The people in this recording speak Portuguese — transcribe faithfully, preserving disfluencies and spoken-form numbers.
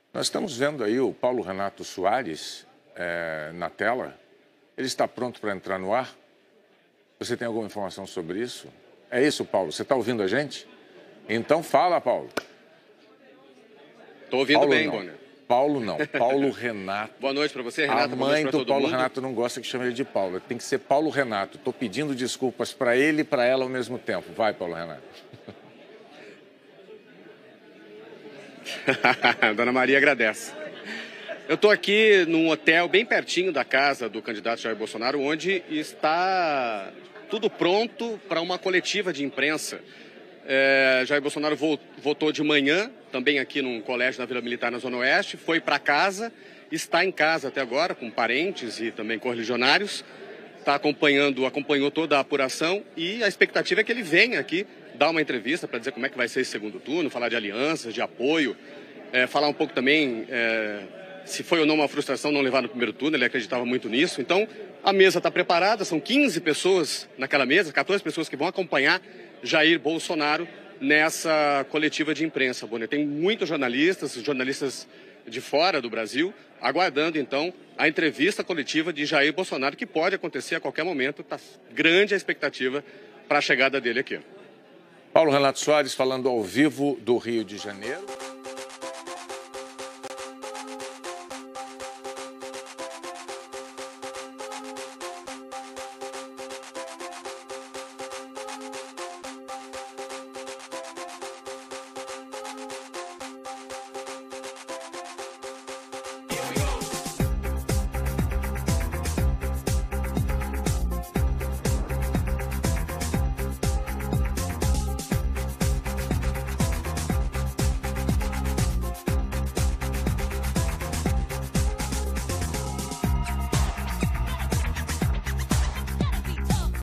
Nós estamos vendo aí o Paulo Renato Soares é, na tela. Ele está pronto para entrar no ar? Você tem alguma informação sobre isso? É isso, Paulo? Você está ouvindo a gente? Então fala, Paulo. Estou ouvindo Paulo bem, não. Bonner. Paulo não. Paulo Renato. Boa noite para você, Renato. A Boa noite mãe para do todo Paulo mundo. Renato não gosta que chame ele de Paulo. Tem que ser Paulo Renato. Estou pedindo desculpas para ele e para ela ao mesmo tempo. Vai, Paulo Renato. Dona Maria agradece. Eu estou aqui num hotel bem pertinho da casa do candidato Jair Bolsonaro, onde está tudo pronto para uma coletiva de imprensa. É, Jair Bolsonaro votou de manhã, também aqui num colégio na Vila Militar, na Zona Oeste, foi para casa, está em casa até agora, com parentes e também correligionários, está acompanhando, acompanhou toda a apuração e a expectativa é que ele venha aqui dar uma entrevista para dizer como é que vai ser esse segundo turno, falar de alianças, de apoio, é, falar um pouco também é, se foi ou não uma frustração não levar no primeiro turno, ele acreditava muito nisso. Então, a mesa está preparada, são quinze pessoas naquela mesa, quatorze pessoas que vão acompanhar Jair Bolsonaro nessa coletiva de imprensa, Bonner. Tem muitos jornalistas, jornalistas de fora do Brasil, aguardando, então, a entrevista coletiva de Jair Bolsonaro, que pode acontecer a qualquer momento. Está grande a expectativa para a chegada dele aqui. Paulo Renato Soares falando ao vivo do Rio de Janeiro.